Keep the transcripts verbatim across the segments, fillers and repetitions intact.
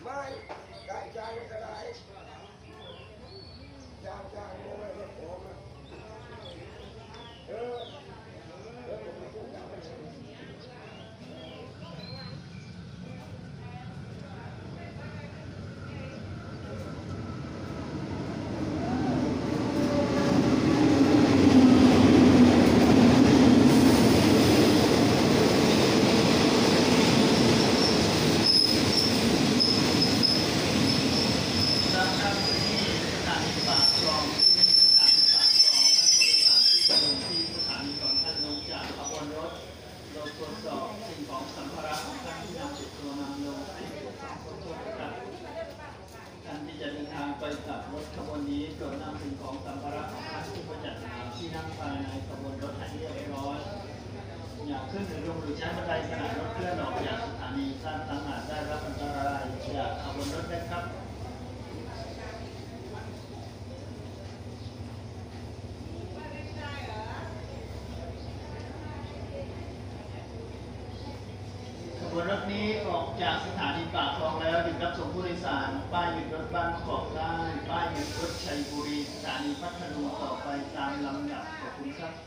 ไม่ได้จ้างก็ได้จ้างจ้างโมไม่ได้ผมเออเออผมไม่ต้องจ้างไม่ใช่ขึ้นหรือลงหรือใช้บันไดขณะรถเคลื่อนออกจากสถานีสร้างตั้งอาจได้รับอันตรายจากขบวนรถนะครับขบวนรถนี้ออกจากสถานีปากคลองแล้วหยุดรับส่งผู้โดยสารป้ายหยุดรถบ้านขอบได้ป้ายหยุดรถชัยบุรีสถานีพัทลุงต่อไปตามลำดับขอบคุณครับ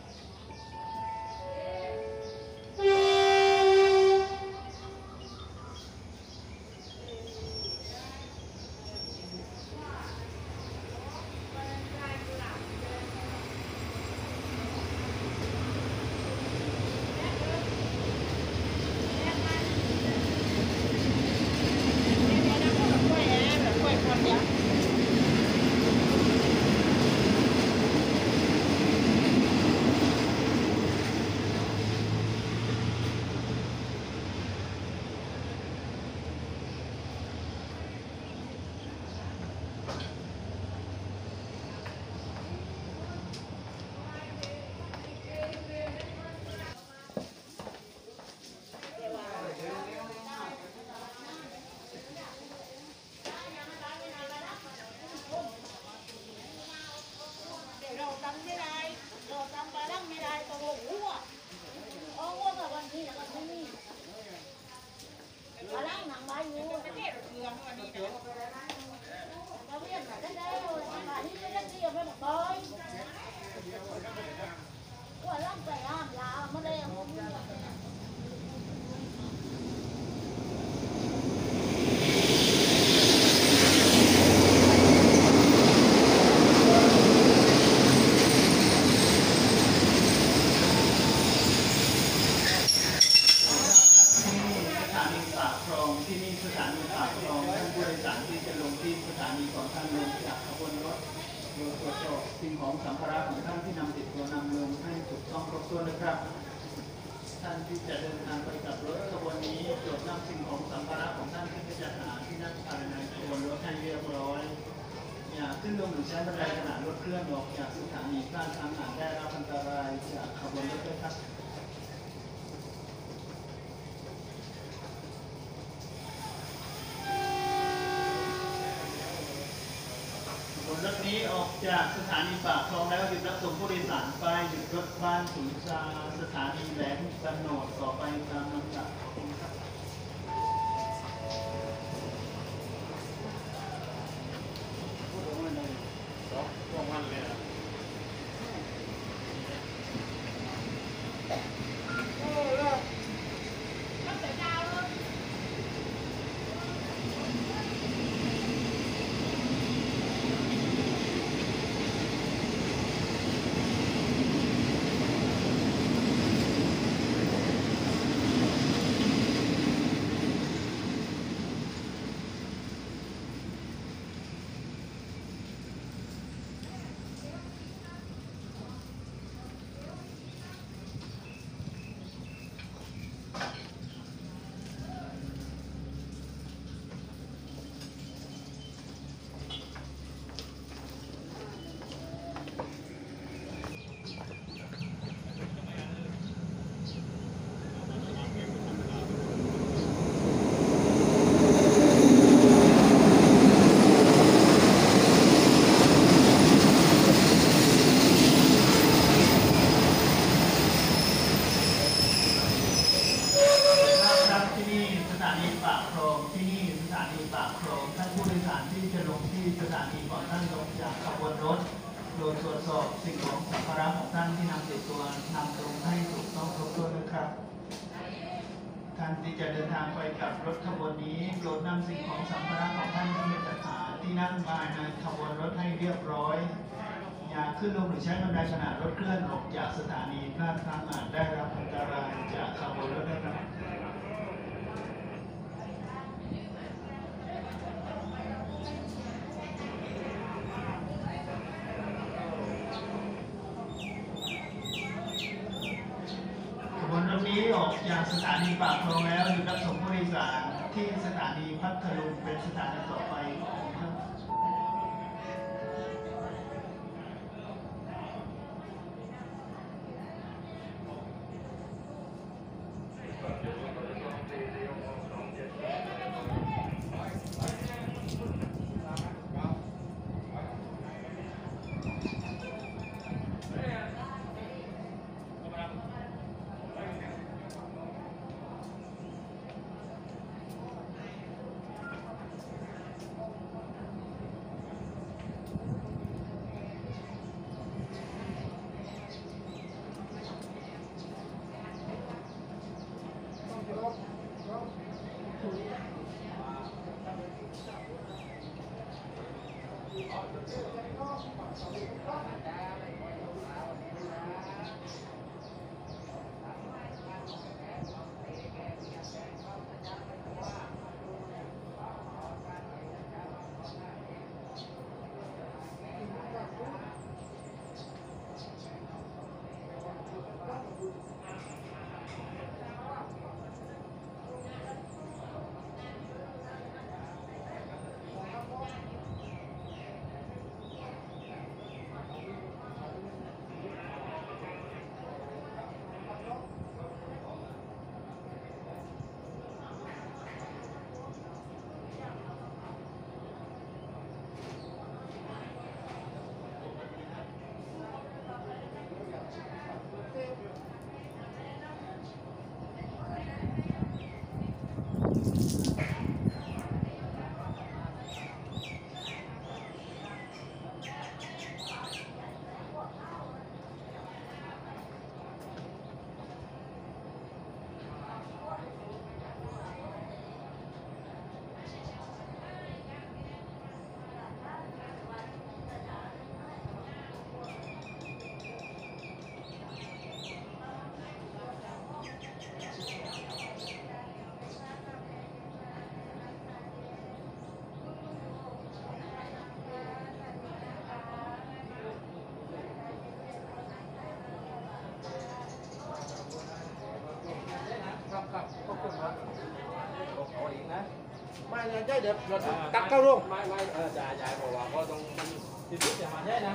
สิ่งของสัมภาระของท่านที่นำติดตัวนำลงให้ถูกต้องครบถ้วนนะครับท่านที่จะเดินทางไปกับรถขบวนนี้โปรดนำสิ่งของสัมภาระของท่านที่จะหาที่นั่งภายในขบวนรถให้เรียบร้อยอย่าขึ้นลงหรือใช้บันไดขณะรถเคลื่อนออกจากสถานีพลาดทางอาจได้รับอันตรายจากขบวนรถด้วยครับรถนี้ออกจากสถานีปากคลองแล้วหยุดรับส่งผู้โดยสารไปหยุดรถบ้านสุนทราสถานีแหลมกระโนดต่อไปตามลำดับขอบคุณครับพูดตรงนั้นเลยสองตรงนั้นเลยที่สถานีก่อนท่านลงจากขบวนรถโดยตรวจสอบสิ่งของสัมภาระของท่านที่นำติดตัวนำลงให้ถูกต้องครบถ้วนนะครับท่านที่จะเดินทางไปกับรถขบวนนี้โปรดนำสิ่งของสัมภาระของท่านที่เป็นจัดหาที่นั่งภายในขบวนรถให้เรียบร้อยอย่าขึ้นลงหรือใช้บันไดขณะรถเคลื่อนออกจากสถานีพลาดพลั้งอาจได้รับอันตรายจากขบวนรถนะครับขบวนรถนี้ออกจากสถานีปากคลองแล้วหยุดรับส่งผู้โดยสารที่สถานีพัทลุงเป็นสถานีต่อไปครับไม่เนี่ยใช่เดี๋ยวเราตักเข้าร่วงไม่ไม่เออจ่ายจ่ายบอกว่าก็ต้องมันติดติดอย่ามาใช่นะ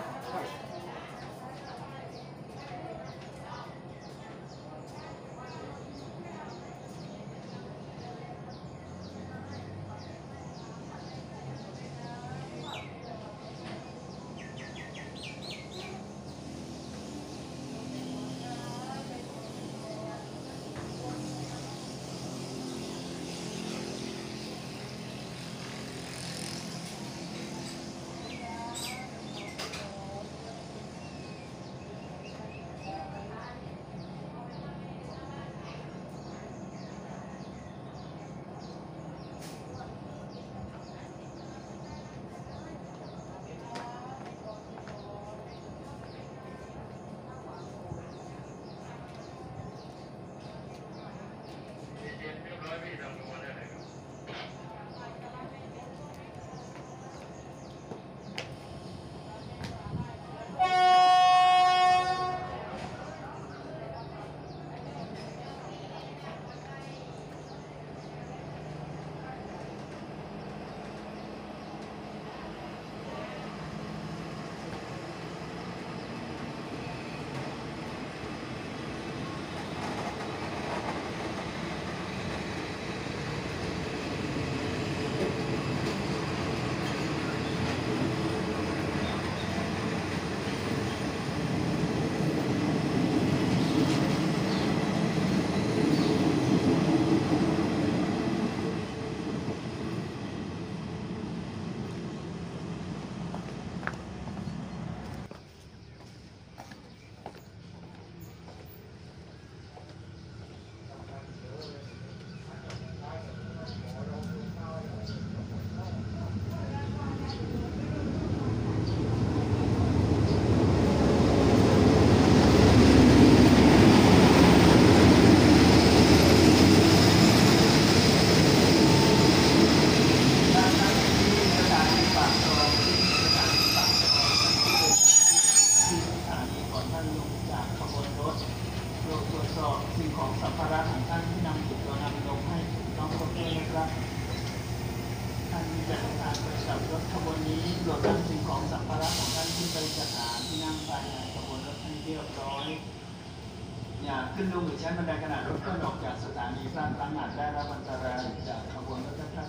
โปรดนำสิ่งของสัมภาระของท่านขึ้นไปจัดหาที่นั่งภายในขบวนรถให้เรียบร้อยอย่าขึ้นลงหรือใช้บันไดขณะรถเคลื่อนออกจากสถานีพลาดพลั้งอาจได้รับอันตรายจากขบวนรถนะครับ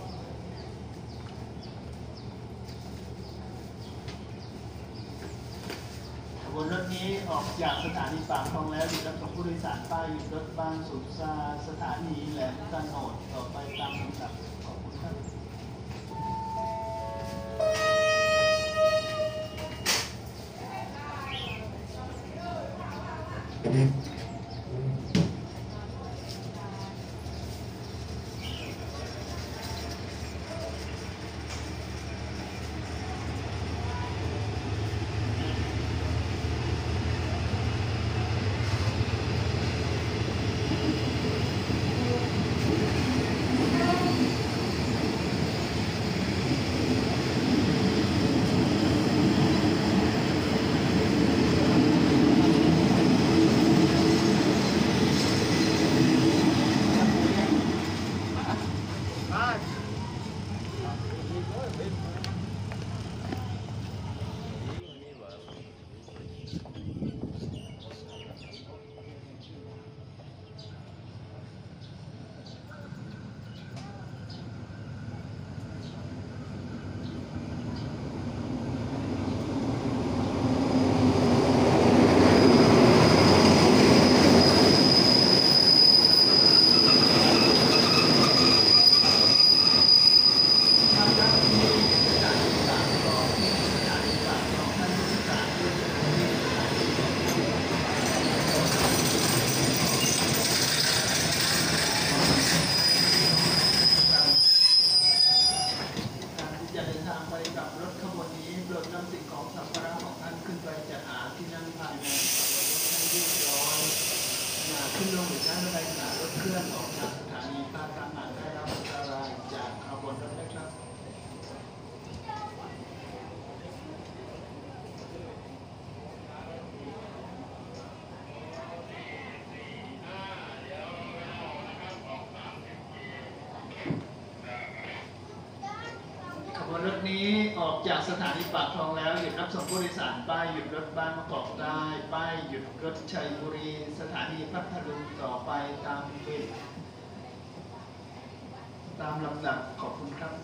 ขบวนรถนี้ออกจากสถานีปากคลองแล้วหยุดรับส่งผู้โดยสารป้ายหยุดรถบ้านสุดซาสถานีแหลมตะโนดต่อไปตามลำดับขอบคุณครับ จะเดินทางไปกับรถขบวนนี้โปรดนำสิ่งของสัมภาระของท่านขึ้นไปจัดหาที่นั่งภายในขบวนรถให้เรียบร้อยอย่าขึ้นลงหรือใช้บันไดขณะรถเคลื่อนออกจากสถานีพลาดพลั้งอาจได้รับอันตรายจากขบวนรถนะครับ ขบวนรถนี้ออกจากสถานีปากคลองแล้วหยุดรับส่งผู้โดยสารป้ายหยุดรถบ้านมะกอกได้ป้ายหยุดรถชัยบุรีสถานีพัทลุงต่อไปตามเวทตามลำดับขอบคุณครับ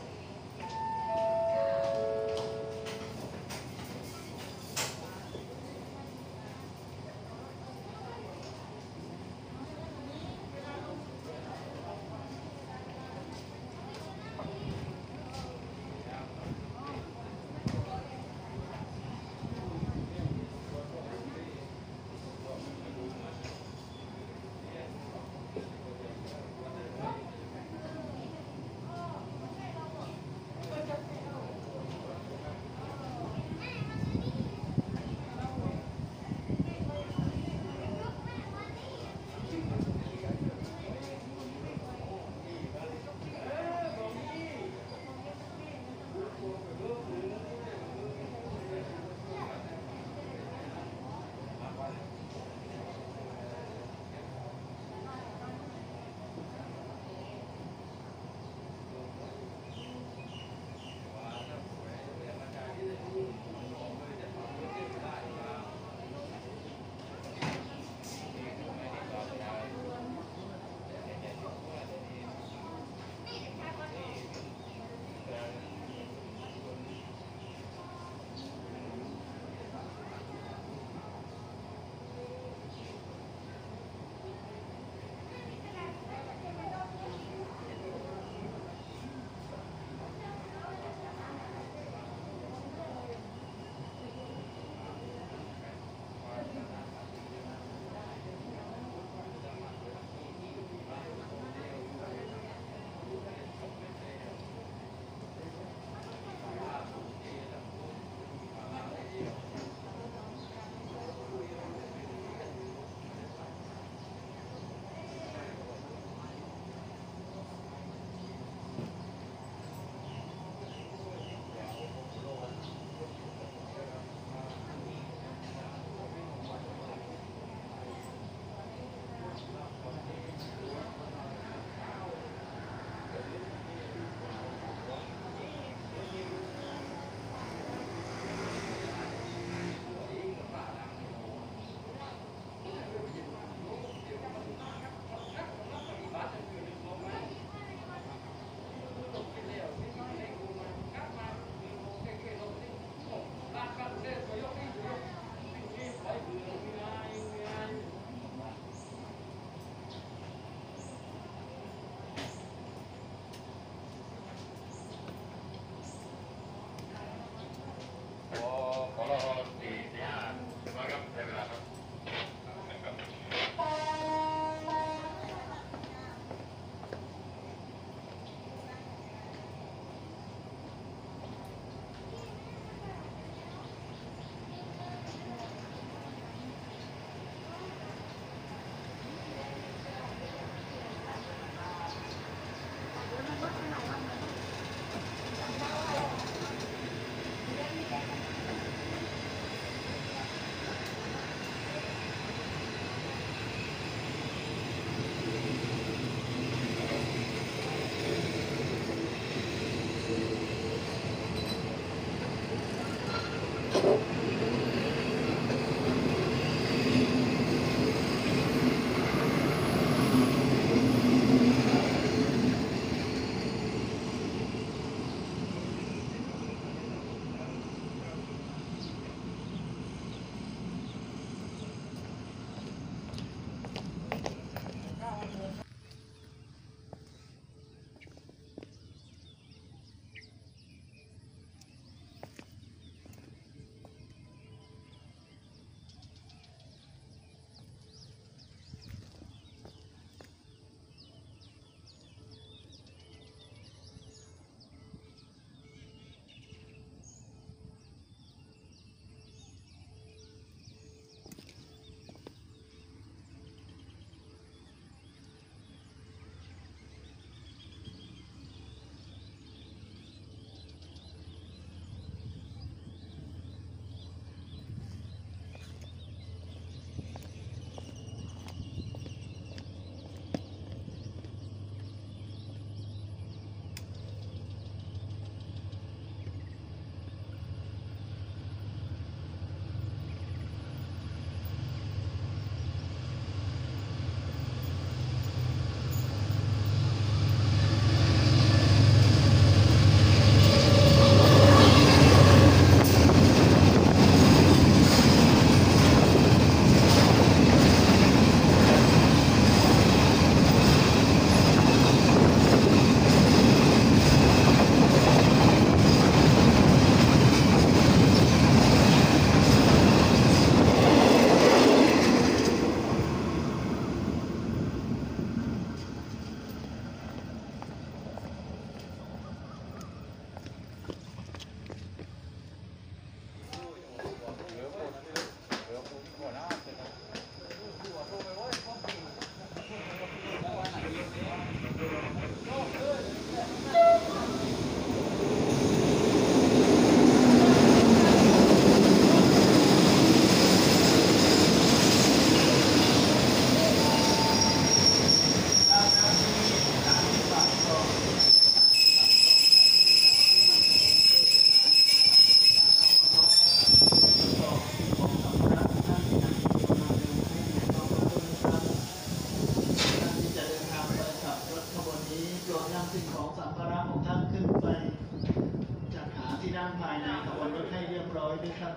สิ่งของสัมภาระของท่านขึ้นไปจัดหาที่นั่งภายในขบวนรถให้เรียบร้อยด้วยครับ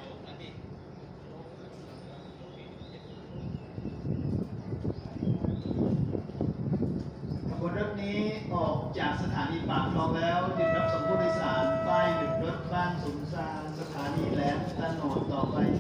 ขบวนรถนี้ออกจากสถานีปากคลองแล้วหยุดรับส่งผู้โดยสารป้ายหยุดรถบ้านสุนทรสถานีแหลมตะโนดต่อไป